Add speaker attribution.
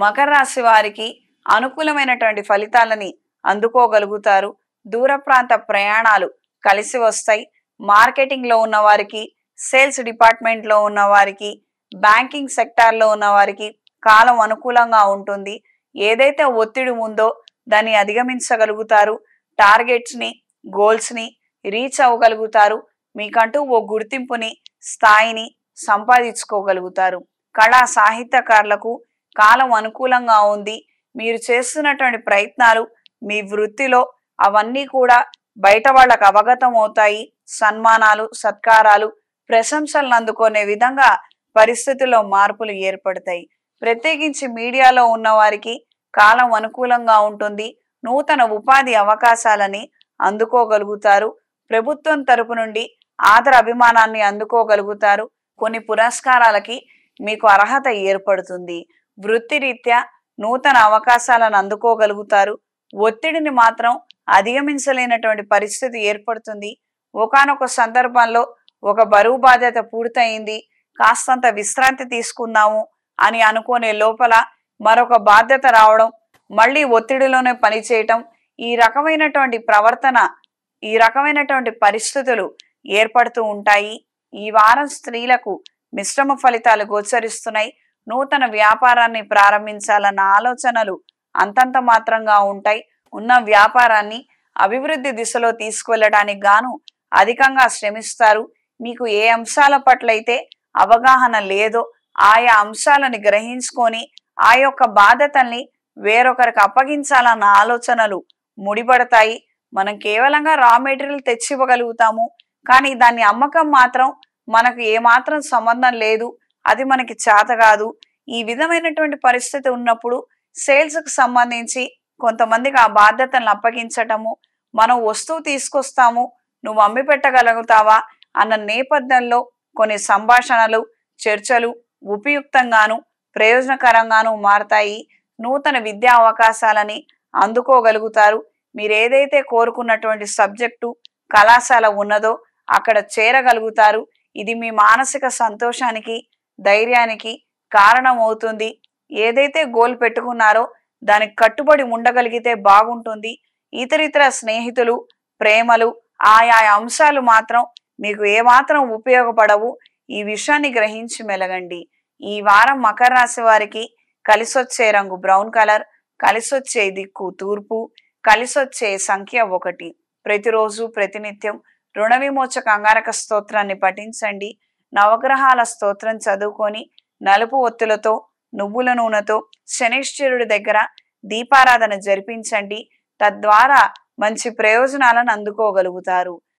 Speaker 1: మకర రాశి వారికి అనుకూలమైనటువంటి ఫలితాలని అందుకోగలుగుతారు. దూర ప్రాంత ప్రయాణాలు కలిసి వస్తాయి. మార్కెటింగ్లో ఉన్న వారికి, సేల్స్ డిపార్ట్మెంట్లో ఉన్న వారికి, బ్యాంకింగ్ సెక్టార్లో ఉన్న వారికి కాలం అనుకూలంగా ఉంటుంది. ఏదైతే ఒత్తిడి ఉందో దాన్ని అధిగమించగలుగుతారు. టార్గెట్స్ని, గోల్స్ని రీచ్ అవ్వగలుగుతారు. మీకంటూ ఓ గుర్తింపుని, స్థాయిని సంపాదించుకోగలుగుతారు. కళా సాహిత్యకారులకు కాలం అనుకూలంగా ఉంది. మీరు చేస్తున్నటువంటి ప్రయత్నాలు మీ వృత్తిలో అవన్నీ కూడా బయట వాళ్ళకు అవగతం అవుతాయి. సన్మానాలు, సత్కారాలు, ప్రశంసలను అందుకునే విధంగా పరిస్థితుల్లో మార్పులు ఏర్పడతాయి. ప్రత్యేకించి మీడియాలో ఉన్న వారికి కాలం అనుకూలంగా ఉంటుంది. నూతన ఉపాధి అవకాశాలని అందుకోగలుగుతారు. ప్రభుత్వం తరపు నుండి ఆదర అభిమానాన్ని అందుకోగలుగుతారు. కొన్ని పురస్కారాలకి మీకు అర్హత ఏర్పడుతుంది. వృత్తిరీత్యా నూతన అవకాశాలను అందుకోగలుగుతారు. ఒత్తిడిని మాత్రం అధిగమించలేనటువంటి పరిస్థితి ఏర్పడుతుంది. ఒకానొక సందర్భంలో ఒక బరువు బాధ్యత పూర్తయింది, కాస్తంత విశ్రాంతి తీసుకుందాము అని అనుకునే లోపల మరొక బాధ్యత రావడం, మళ్ళీ ఒత్తిడిలోనే పనిచేయటం, ఈ రకమైనటువంటి ప్రవర్తన, ఈ రకమైనటువంటి పరిస్థితులు ఏర్పడుతూ ఉంటాయి. ఈ వారం స్త్రీలకు మిశ్రమ ఫలితాలు గోచరిస్తున్నాయి. నూతన వ్యాపారాన్ని ప్రారంభించాలన్న ఆలోచనలు అంతంత మాత్రంగా ఉంటాయి. ఉన్న వ్యాపారాన్ని అభివృద్ధి దిశలో తీసుకువెళ్ళడానికి గాను అధికంగా శ్రమిస్తారు. మీకు ఏ అంశాల పట్లయితే అవగాహన లేదో ఆయా అంశాలను గ్రహించుకొని ఆ యొక్క బాధ్యతల్ని వేరొకరికి అప్పగించాలన్న ఆలోచనలు ముడిపడతాయి. మనం కేవలంగా రా మెటీరియల్ తెచ్చివ్వగలుగుతాము, కానీ దాన్ని అమ్మకం మాత్రం మనకు ఏమాత్రం సంబంధం లేదు, అది మనకి చేత కాదు. ఈ విధమైనటువంటి పరిస్థితి ఉన్నప్పుడు సేల్స్కి సంబంధించి కొంతమందికి ఆ బాధ్యతలను అప్పగించటము, మనం వస్తువు తీసుకొస్తాము, నువ్వు అమ్మి పెట్టగలుగుతావా అన్న నేపథ్యంలో కొన్ని సంభాషణలు, చర్చలు ఉపయుక్తంగాను ప్రయోజనకరంగాను మారతాయి. నూతన విద్యా అవకాశాలని అందుకోగలుగుతారు. మీరు ఏదైతే కోరుకున్నటువంటి సబ్జెక్టు, కళాశాల ఉన్నదో అక్కడ చేరగలుగుతారు. ఇది మీ మానసిక సంతోషానికి, ధైర్యానికి కారణం అవుతుంది. ఏదైతే గోల్ పెట్టుకున్నారో దానికి కట్టుబడి ఉండగలిగితే బాగుంటుంది. ఇతరితర స్నేహితులు, ప్రేమలు, ఆయా అంశాలు మాత్రం మీకు ఏమాత్రం ఉపయోగపడవు. ఈ విషయాన్ని గ్రహించి మెలగండి. ఈ వారం మకర రాశి వారికి కలిసొచ్చే రంగు బ్రౌన్ కలర్, కలిసొచ్చే దిక్కు తూర్పు, కలిసొచ్చే సంఖ్య 1. ప్రతిరోజు ప్రతినిత్యం రుణ విమోచక అంగారక స్తోత్రాన్ని పఠించండి. నవగ్రహాల స్తోత్రం చదువుకొని నలుపు ఒత్తులతో, నువ్వుల నూనెతో శనీశ్వరుడి దగ్గర దీపారాధన జరిపించండి. తద్వారా మంచి ప్రయోజనాలను అందుకోగలుగుతారు.